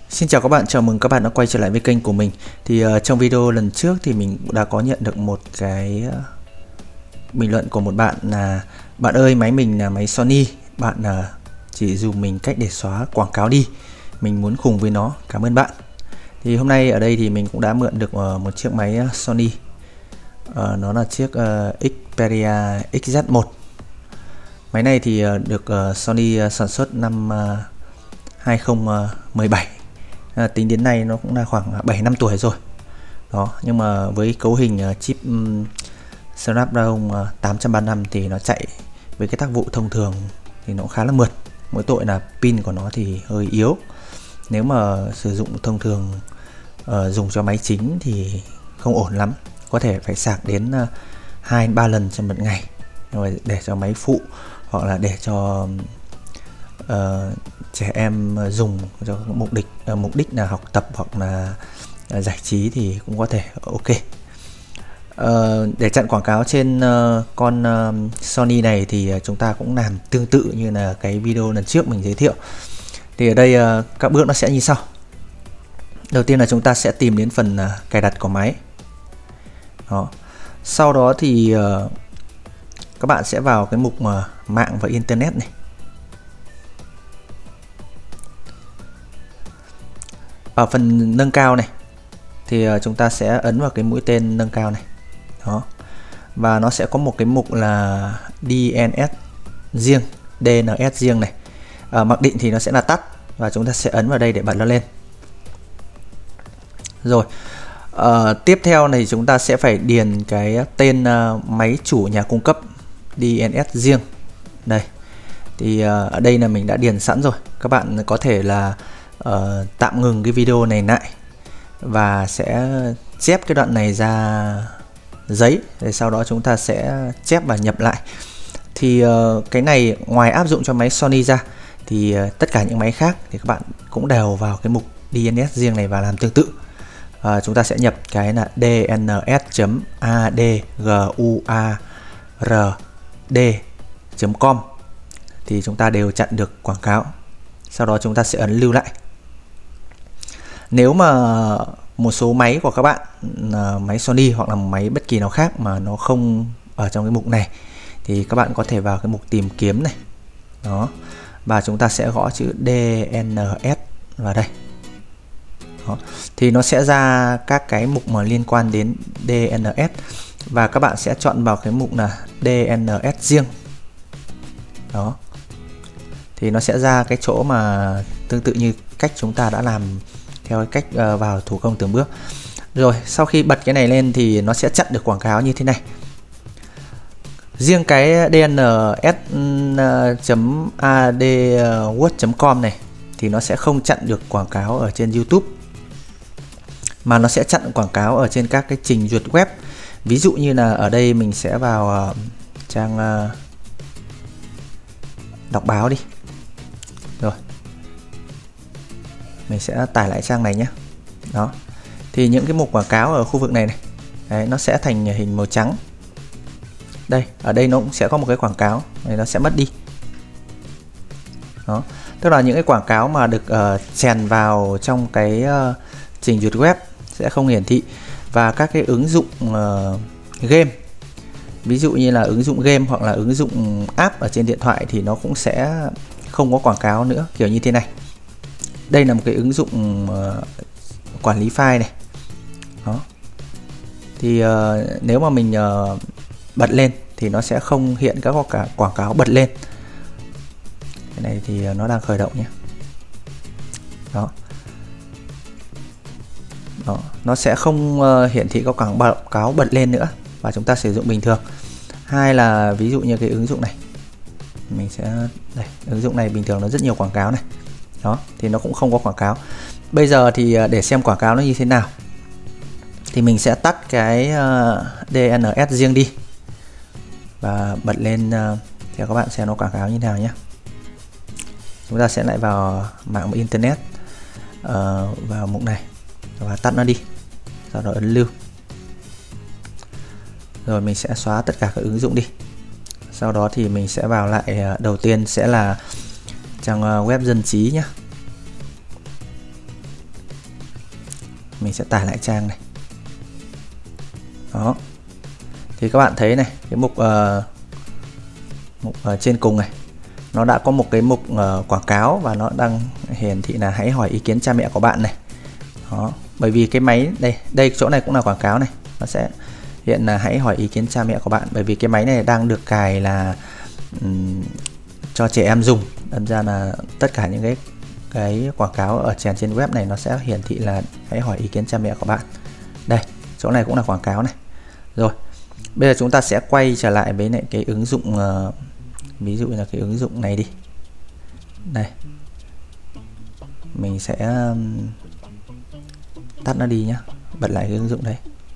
Xin chào các bạn, chào mừng các bạn đã quay trở lại với kênh của mình. Trong video lần trước thì mình đã có nhận được một cái bình luận của một bạn là: bạn ơi, máy mình là máy Sony, bạn chỉ dùng mình cách để xóa quảng cáo đi, mình muốn khùng với nó, cảm ơn bạn. Thì hôm nay ở đây thì mình cũng đã mượn được một chiếc máy Sony, nó là chiếc Xperia XZ1. Máy này thì được Sony sản xuất năm 2017. Tính đến nay nó cũng là khoảng 7 năm tuổi rồi đó, nhưng mà với cấu hình chip Snapdragon 835 thì nó chạy với cái tác vụ thông thường thì nó cũng khá là mượt. Mỗi tội là pin của nó thì hơi yếu. Nếu mà sử dụng thông thường, dùng cho máy chính thì không ổn lắm, có thể phải sạc đến 2-3 lần trong một ngày. Nhưng mà để cho máy phụ hoặc là để cho trẻ em dùng cho mục đích là học tập hoặc là giải trí thì cũng có thể ok. Để chặn quảng cáo trên con Sony này thì chúng ta cũng làm tương tự như là cái video lần trước mình giới thiệu. Thì ở đây các bước nó sẽ như sau. Đầu tiên là chúng ta sẽ tìm đến phần cài đặt của máy đó. Sau đó thì các bạn sẽ vào cái mục mạng và internet này. Ở phần nâng cao này thì chúng ta sẽ ấn vào cái mũi tên nâng cao này đó, và nó sẽ có một cái mục là DNS riêng này. Mặc định thì nó sẽ là tắt, và chúng ta sẽ ấn vào đây để bật nó lên. Rồi tiếp theo này chúng ta sẽ phải điền cái tên máy chủ nhà cung cấp DNS riêng đây. Thì ở đây là mình đã điền sẵn rồi. Các bạn có thể là tạm ngừng cái video này lại và sẽ chép cái đoạn này ra giấy, để sau đó chúng ta sẽ chép và nhập lại. Thì cái này ngoài áp dụng cho máy Sony ra thì tất cả những máy khác thì các bạn cũng đều vào cái mục DNS riêng này và làm tương tự. Chúng ta sẽ nhập cái là dns.adguard.com thì chúng ta đều chặn được quảng cáo. Sau đó chúng ta sẽ ấn lưu lại. Nếu mà một số máy của các bạn, máy Sony hoặc là máy bất kỳ nào khác mà nó không ở trong cái mục này, thì các bạn có thể vào cái mục tìm kiếm này đó, và chúng ta sẽ gõ chữ DNS vào đây đó. Thì nó sẽ ra các cái mục mà liên quan đến DNS, và các bạn sẽ chọn vào cái mục là DNS riêng đó. Thì nó sẽ ra cái chỗ mà tương tự như cách chúng ta đã làm theo cái cách vào thủ công từng bước. Rồi sau khi bật cái này lên thì nó sẽ chặn được quảng cáo như thế này. Riêng cái dns.adword.com này thì nó sẽ không chặn được quảng cáo ở trên YouTube, mà nó sẽ chặn quảng cáo ở trên các cái trình duyệt web. Ví dụ như là ở đây mình sẽ vào trang đọc báo đi. Rồi mình sẽ tải lại trang này nhé đó. Thì những cái mục quảng cáo ở khu vực này này đấy, nó sẽ thành hình màu trắng đây. Ở đây nó cũng sẽ có một cái quảng cáo này, nó sẽ mất đi đó. Tức là những cái quảng cáo mà được chèn vào trong cái trình duyệt web sẽ không hiển thị. Và các cái ứng dụng game, ví dụ như là ứng dụng game hoặc là ứng dụng app ở trên điện thoại thì nó cũng sẽ không có quảng cáo nữa, kiểu như thế này. Đây là một cái ứng dụng quản lý file này đó. Thì nếu mà mình bật lên thì nó sẽ không hiện các quảng cáo bật lên. Cái này thì nó đang khởi động nhé đó. Đó, nó sẽ không hiển thị các quảng cáo bật lên nữa, và chúng ta sử dụng bình thường. Hai là ví dụ như cái ứng dụng này, mình sẽ đây, ứng dụng này bình thường nó rất nhiều quảng cáo này đó, thì nó cũng không có quảng cáo. Bây giờ thì để xem quảng cáo nó như thế nào thì mình sẽ tắt cái DNS riêng đi và bật lên cho các bạn xem nó quảng cáo như thế nào nhé. Chúng ta sẽ lại vào mạng internet, vào mục này và tắt nó đi, sau đó ấn lưu. Rồi mình sẽ xóa tất cả các ứng dụng đi. Sau đó thì mình sẽ vào lại, đầu tiên sẽ là trang web dân trí nhé. mình sẽ tải lại trang này. Đó. Thì các bạn thấy này, cái mục trên cùng này, nó đã có một cái mục quảng cáo và nó đang hiển thị là hãy hỏi ý kiến cha mẹ của bạn này. Đó. Bởi vì cái máy đây chỗ này cũng là quảng cáo này, nó sẽ hiện là hãy hỏi ý kiến cha mẹ của bạn, bởi vì cái máy này đang được cài là cho trẻ em dùng, đâm ra là tất cả những cái quảng cáo ở trên web này nó sẽ hiển thị là hãy hỏi ý kiến cha mẹ của bạn. Đây, chỗ này cũng là quảng cáo này. Rồi, bây giờ chúng ta sẽ quay trở lại với lại cái ứng dụng, ví dụ như là cái ứng dụng này đi. Đây, mình sẽ tắt nó đi nhá, bật lại cái ứng dụng đấy.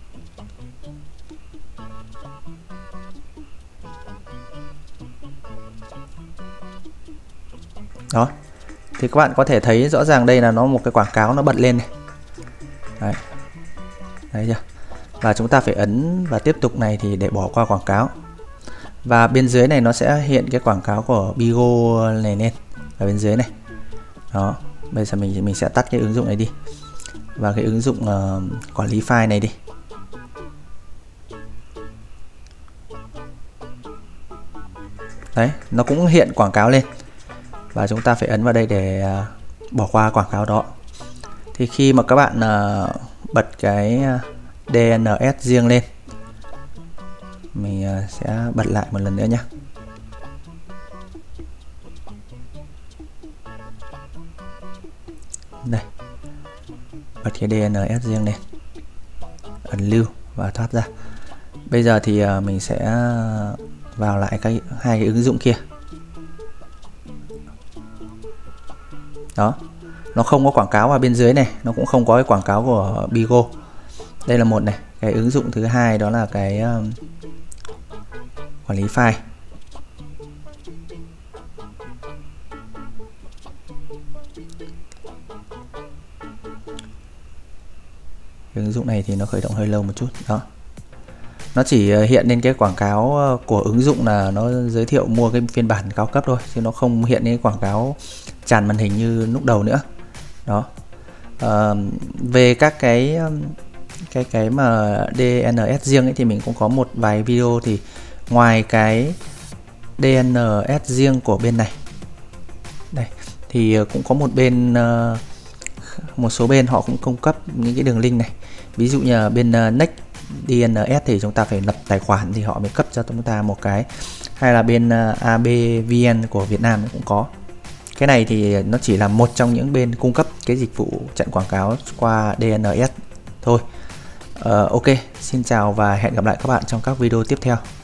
Đó, thì các bạn có thể thấy rõ ràng đây là nó một cái quảng cáo nó bật lên này. Đấy, thấy chưa? Và chúng ta phải ấn và tiếp tục này thì để bỏ qua quảng cáo. Và bên dưới này nó sẽ hiện cái quảng cáo của Bigo này lên ở bên dưới này. Đó, bây giờ mình sẽ tắt cái ứng dụng này đi. Và cái ứng dụng quản lý file này đi. Đấy, nó cũng hiện quảng cáo lên. Và chúng ta phải ấn vào đây để bỏ qua quảng cáo đó. Thì khi mà các bạn bật cái DNS riêng lên, mình sẽ bật lại một lần nữa nhé. Đây, bật cái DNS riêng lên, ấn lưu và thoát ra. Bây giờ thì mình sẽ vào lại hai cái ứng dụng kia. Đó, nó không có quảng cáo ở bên dưới này, nó cũng không có cái quảng cáo của Bigo. Đây là một này, cái ứng dụng thứ hai đó là cái quản lý file. Cái ứng dụng này thì nó khởi động hơi lâu một chút. Đó, nó chỉ hiện lên cái quảng cáo của ứng dụng là nó giới thiệu mua cái phiên bản cao cấp thôi, chứ nó không hiện lên quảng cáo tràn màn hình như lúc đầu nữa. Đó, về các cái mà DNS riêng ấy thì mình cũng có một vài video. Thì ngoài cái DNS riêng của bên này đây thì cũng có một số bên họ cũng cung cấp những cái đường link này. Ví dụ như là bên Next DNS thì chúng ta phải lập tài khoản thì họ mới cấp cho chúng ta một cái, hay là bên ABVN của Việt Nam cũng có. Cái này thì nó chỉ là một trong những bên cung cấp cái dịch vụ chặn quảng cáo qua DNS thôi. Ok, xin chào và hẹn gặp lại các bạn trong các video tiếp theo.